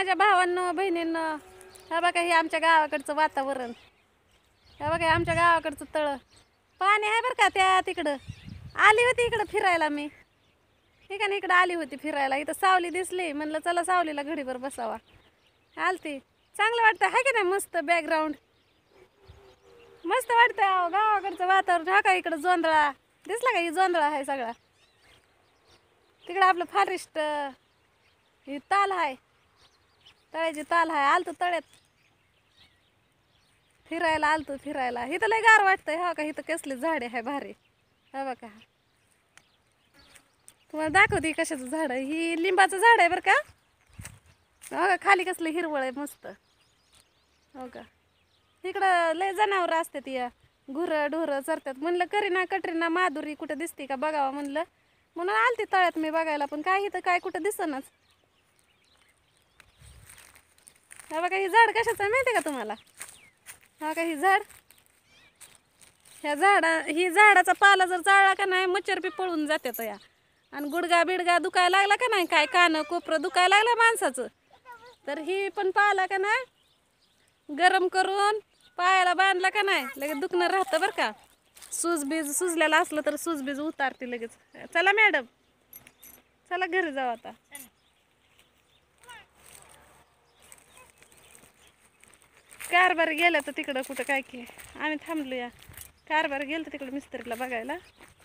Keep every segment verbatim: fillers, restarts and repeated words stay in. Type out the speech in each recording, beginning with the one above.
माझ्या भावांनो बहिणींनो, हा बघा हे आमच्या गावाकडचं वातावरण. हा बघा हे आमच्या गावाकडचं तळ. पाणी आहे बरं का त्या तिकडं. आली होती इकडं फिरायला मी. ठीक आहे ना, इकडं आली होती फिरायला. इथं सावली दिसली, म्हणलं चला सावलीला घडीभर बसावा. आलती. चांगलं वाटतं आहे की नाही, मस्त बॅकग्राऊंड. मस्त वाटतं अहो गावाकडचं वातावरण. हा का इकडं जोंधळा दिसला का, ही जोंधळा आहे सगळा. तिकडं आपलं फॉरेस्ट, ही ताल आहे, तळ्याची ताल आहे. आलतो तळ्यात फिरायला, आलतो फिरायला. इथं लय गार वाटतंय. हा का इथं कसली झाडे आहे भारी. हा बघा तुम्हाला दाखवते कशाचं झाड आहे. ही लिंबाचं झाड आहे बरं का. हो का खाली कसलं हिरवळ आहे मस्त. हो का इकडं लय जनावरं असतात, या गुरं ढोरं चरतात. म्हणलं करीना कटरीना माधुरी कुठं दिसते का बघावं म्हणलं, म्हणून आलते तळ्यात मी बघायला. पण काय इथं काय कुठं दिसनाच. हा बघा ही झाड कशाचं आहे माहिती आहे का तुम्हाला. हा का ही झाड, ह्या झाडा ही झाडाचा पाला जर चाळला का नाही मच्छर बी पळून जातात या. आणि गुडगा बिडगा दुखायला लागला का नाही, काय कानं कोपरं दुखायला लागलं माणसाचं, तर ही पण पाला का नाही गरम करून पायाला बांधला का नाही लगेच दुखणं राहतं बरं का. सूज बीज सुजलेला असलं तर सूज बीज उतारते लगेच. चला मॅडम चला घरी जाऊ आता. कारभार गेलं तर तिकडं कुठं काय की आम्ही थांबलो या. कारभार गेलं तर तिकडं मिस्त्रीला बघायला.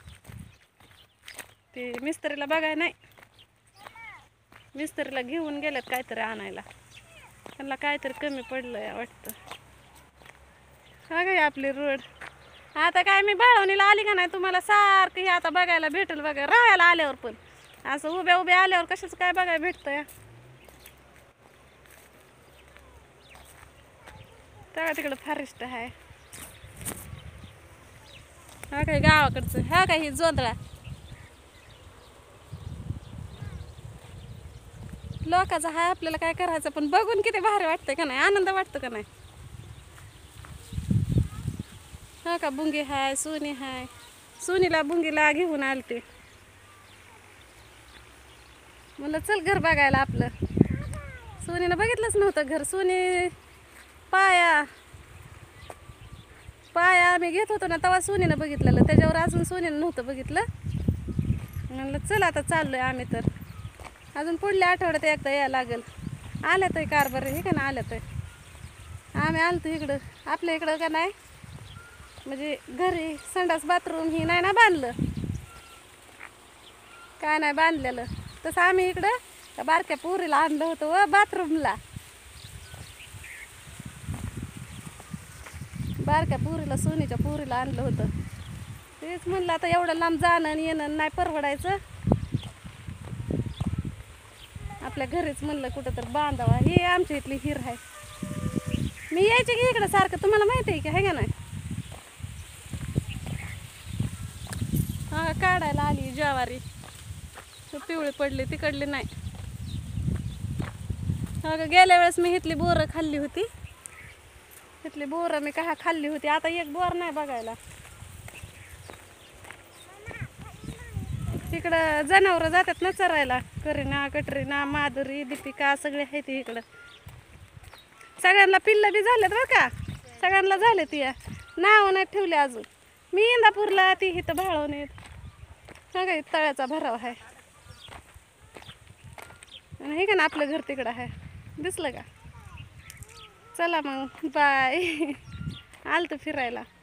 ते मिस्त्रीला बघाय नाही, मिस्त्रीला घेऊन गेल्यात काहीतरी आणायला. त्यांना काहीतरी कमी पडलं वाटतं. हा काय आपली रोड. आता काय मी बाळवणीला आली का नाही तुम्हाला सारखं हे आता बघायला भेटेल बघा. राहायला आल्यावर पण असं उभ्या उभ्या आल्यावर कशाचं काय बघायला भेटतं या. तेव्हा तिकडं फॉरेस्ट आहे. हा काय गावाकडचं. हा काय ही जोंधळा लोकांचा हाय, आपल्याला काय करायचं. पण बघून किती भारी वाटतंय का नाही, आनंद वाटतं का नाही. हा का बुंगी हाय, सोनी हाय. सोनीला बुंगीला घेऊन आलते, म्हणलं चल घर बघायला आपलं. सोनीनं बघितलंच नव्हतं घर. सोनी पाया पाया आम्ही घेत होतो ना तेव्हा सोनीनं बघितलेलं, त्याच्यावर अजून सोनीनं नव्हतं बघितलं. म्हणलं चल आता चाललोय आम्ही, तर अजून पुढल्या आठवड्यात एकदा यायला लागेल. आल्यात आहे कारभार हे का ना, आल्यात आहे. आम्ही आलतो इकडं आपल्या इकडं का नाही, म्हणजे घरी संडास बाथरूम ही नाही ना बांधलं, काय नाही बांधलेलं. तसं आम्ही इकडं त्या बारक्या पोरीला आणलं होतं व बाथरूमला. बारक्या पुरीला सोनीच्या पुरीला आणलं होतं. तेच म्हणलं आता एवढं लांब जाणं आणि येणं नाही परवडायचं, आपल्या घरीच म्हणलं कुठं तर बांधावा. हे आमच्या इथली हिर आहे. मी यायचे की इकडं सारखं, तुम्हाला माहिती आहे की आहे का नाही. हा काढायला आली ज्वारी, पिवळी पडली तिकडली नाही. हा गेल्या वेळेस मी इथली बोरं खाल्ली होती. इथली बोरं मी का खाल्ली होती. आता एक बोर नाही बघायला. तिकडं जनावरं जातात ना चरायला. करीना कटरीना माधुरी दीपिका सगळे आहेत ती इकडं. सगळ्यांना पिल्लं बी झालेत बरं का, सगळ्यांना झाले ती. नाव नाही ठेवले अजून. मी इंदापूरला ती इथं भाळवणीत. सगळं तळ्याचा भराव आहे. आणि हे का ना आपलं घर तिकडं आहे, दिसलं का. चला मग बाय. आलतो फिरायला.